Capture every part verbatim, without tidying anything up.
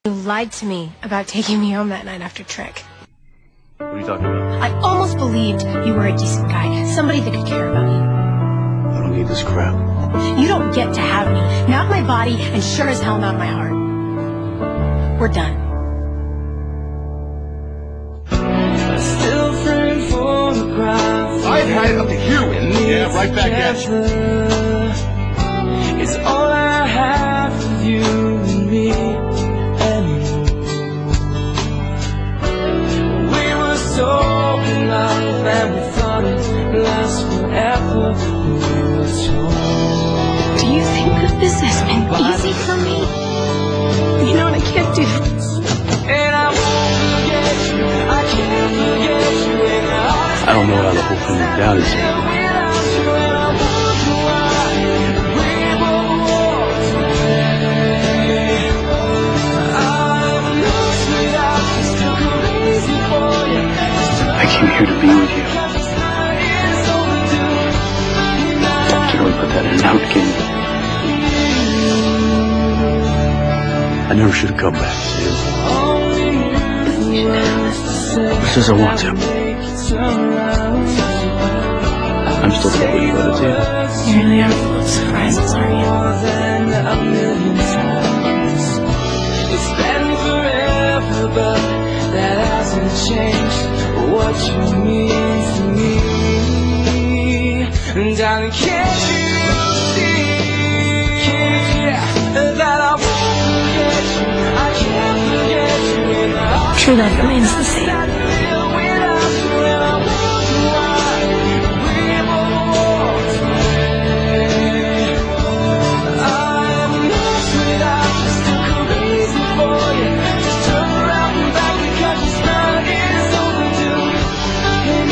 You lied to me about taking me home that night after Trick. What are you talking about? I almost believed you were a decent guy, somebody that could care about you. I don't need this crap. You don't get to have me, not my body, and sure as hell not my heart. We're done. Still frame photograph. I've had it up to you. Yeah, right back at you. It's all I have for you and me anymore. We were so in love and we thought it last forever. We were told. Do you think that this has been easy for me? You know what, I can't do this. And I won't forget you. I can't forget you. And I I don't know how the whole thing went down. It's without you and I wonder why we both walked away. I'm lost without you, still crazy for you. I came here to be with you. You don't put that in a note, can you? I never should have come back, Sam. Because I want to. I'm still probably about it, too. You really are full of surprises, aren't you? It's been forever, but that hasn't changed what you mean to me. And darling, can't you see that I won't forget you? I can't forget you. And I True love remains the same. without you and I wonder why we both walked away. I'm lost without you, still crazy for you. Just turn around and back because your smile is overdue. And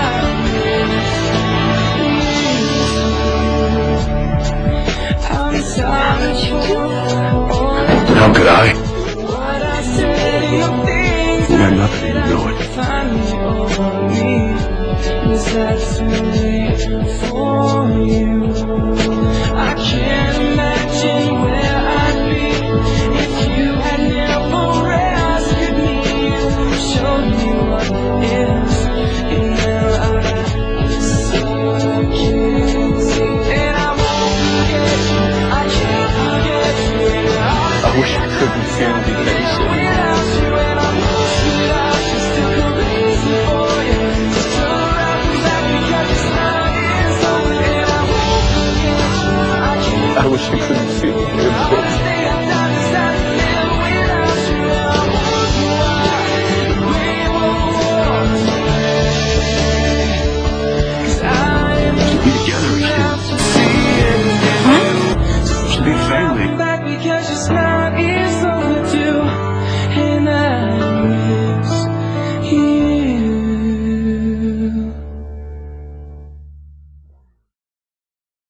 I'm sorry for How could I? what I said in your things. You got nothing, you know it. Finally over me. Is that too late for you? I can't imagine where I'd be if you had never asked me. You showed me what it is, and now I so can't see. And I won't forget you. I can't forget you. And I I wish I could be here to be babysitter. without you, and I'm lost without you, still crazy for you. Just turn around and back because your smile is over, and I won't forget you. I can't I wish I couldn't feel it. I wanna stay up down beside the middle without you, and I wonder why we won't walk away. 'Cause I am To be together again. seeing you. To be family. Back because your smile